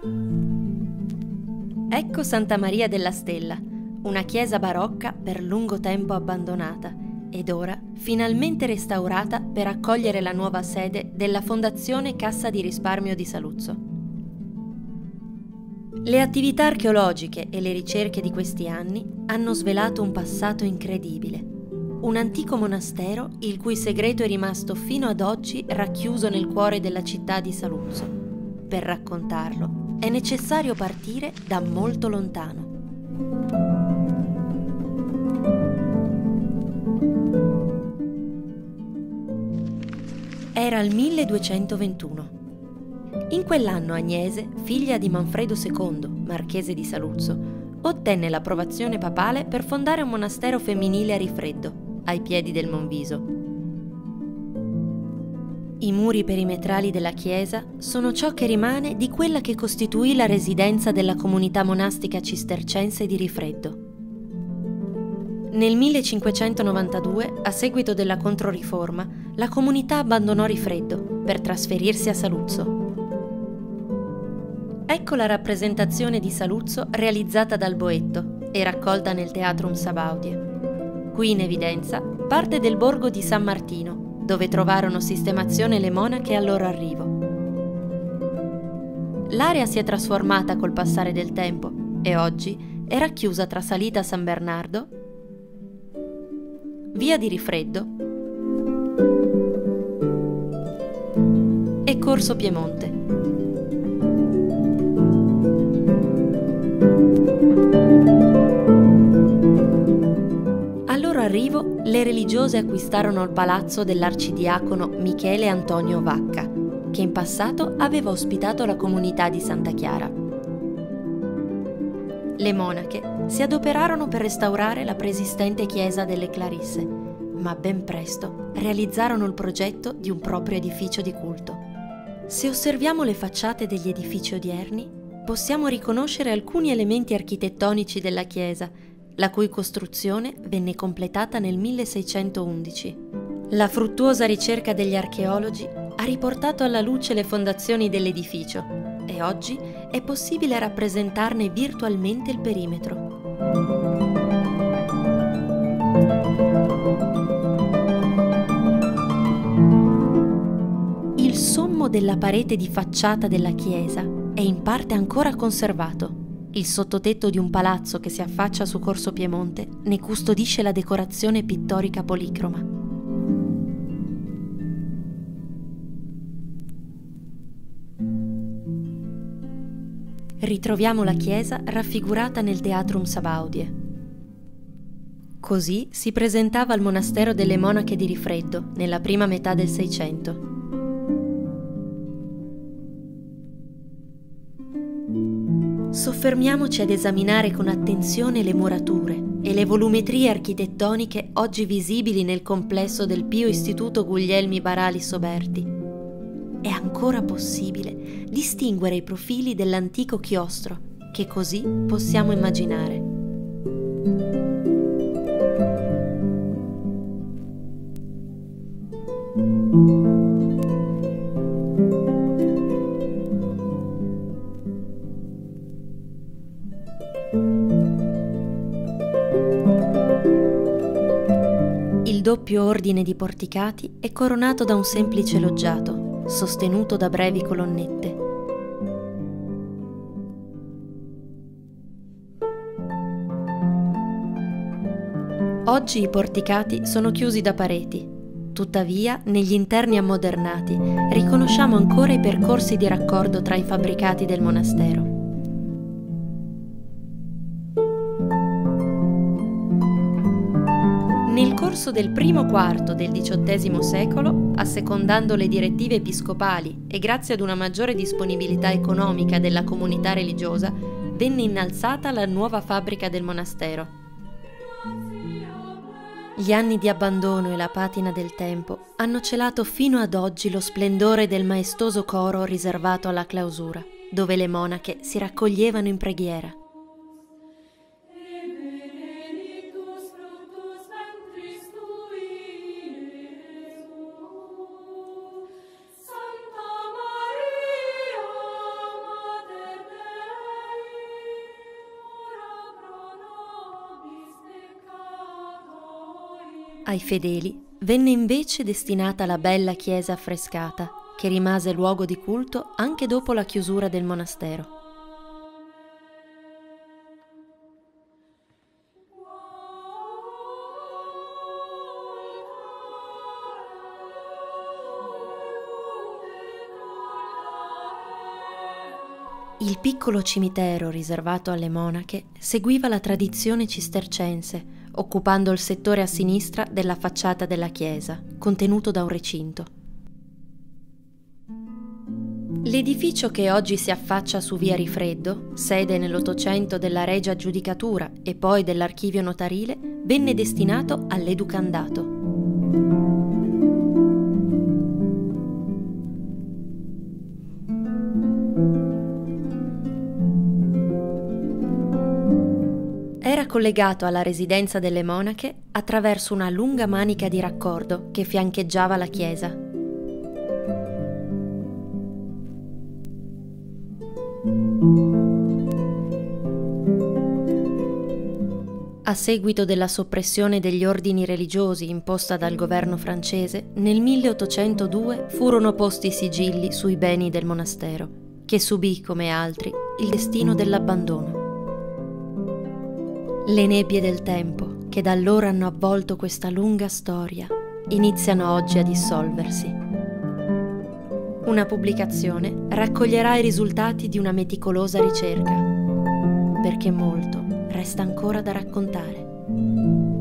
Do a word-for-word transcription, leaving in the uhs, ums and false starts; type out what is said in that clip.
Ecco Santa Maria della Stella, una chiesa barocca per lungo tempo abbandonata ed ora finalmente restaurata per accogliere la nuova sede della Fondazione Cassa di Risparmio di Saluzzo. Le attività archeologiche e le ricerche di questi anni hanno svelato un passato incredibile. Un antico monastero il cui segreto è rimasto fino ad oggi racchiuso nel cuore della città di Saluzzo. Per raccontarlo è necessario partire da molto lontano. Era il milleduecentoventuno. In quell'anno Agnese, figlia di Manfredo secondo, marchese di Saluzzo, ottenne l'approvazione papale per fondare un monastero femminile a Rifreddo, ai piedi del Monviso. I muri perimetrali della chiesa sono ciò che rimane di quella che costituì la residenza della comunità monastica cistercense di Rifreddo. Nel millecinquecentonovantadue, a seguito della Controriforma, la comunità abbandonò Rifreddo per trasferirsi a Saluzzo. Ecco la rappresentazione di Saluzzo realizzata dal Boetto e raccolta nel Teatrum Sabaudie. Qui in evidenza parte del borgo di San Martino, dove trovarono sistemazione le monache al loro arrivo. L'area si è trasformata col passare del tempo e oggi è racchiusa tra Salita San Bernardo, Via di Rifreddo e Corso Piemonte. Al loro arrivo, le religiose acquistarono il palazzo dell'arcidiacono Michele Antonio Vacca, che in passato aveva ospitato la comunità di Santa Chiara. Le monache si adoperarono per restaurare la preesistente chiesa delle Clarisse, ma ben presto realizzarono il progetto di un proprio edificio di culto. Se osserviamo le facciate degli edifici odierni, possiamo riconoscere alcuni elementi architettonici della chiesa, la cui costruzione venne completata nel milleseicentoundici. La fruttuosa ricerca degli archeologi ha riportato alla luce le fondazioni dell'edificio e oggi è possibile rappresentarne virtualmente il perimetro. Il sommo della parete di facciata della chiesa è in parte ancora conservato. Il sottotetto di un palazzo che si affaccia su Corso Piemonte ne custodisce la decorazione pittorica policroma. Ritroviamo la chiesa raffigurata nel Teatrum Sabaudie. Così si presentava il monastero delle monache di Rifreddo nella prima metà del Seicento. Soffermiamoci ad esaminare con attenzione le murature e le volumetrie architettoniche oggi visibili nel complesso del Pio Istituto Guglielmi Barali Soberti. È ancora possibile distinguere i profili dell'antico chiostro, che così possiamo immaginare. Il doppio ordine di porticati è coronato da un semplice loggiato, sostenuto da brevi colonnette. Oggi i porticati sono chiusi da pareti. Tuttavia, negli interni ammodernati, riconosciamo ancora i percorsi di raccordo tra i fabbricati del monastero. Nel corso del primo quarto del diciottesimo secolo, assecondando le direttive episcopali e grazie ad una maggiore disponibilità economica della comunità religiosa, venne innalzata la nuova fabbrica del monastero. Gli anni di abbandono e la patina del tempo hanno celato fino ad oggi lo splendore del maestoso coro riservato alla clausura, dove le monache si raccoglievano in preghiera. Ai fedeli venne invece destinata la bella chiesa affrescata, che rimase luogo di culto anche dopo la chiusura del monastero. Il piccolo cimitero riservato alle monache seguiva la tradizione cistercense, occupando il settore a sinistra della facciata della chiesa, contenuto da un recinto. L'edificio che oggi si affaccia su via Rifreddo, sede nell'Ottocento della Regia Giudicatura e poi dell'Archivio Notarile, venne destinato all'educandato. Era collegato alla residenza delle monache attraverso una lunga manica di raccordo che fiancheggiava la chiesa. A seguito della soppressione degli ordini religiosi imposta dal governo francese, nel milleottocentodue furono posti sigilli sui beni del monastero, che subì, come altri, il destino dell'abbandono. Le nebbie del tempo, che da allora hanno avvolto questa lunga storia, iniziano oggi a dissolversi. Una pubblicazione raccoglierà i risultati di una meticolosa ricerca, perché molto resta ancora da raccontare.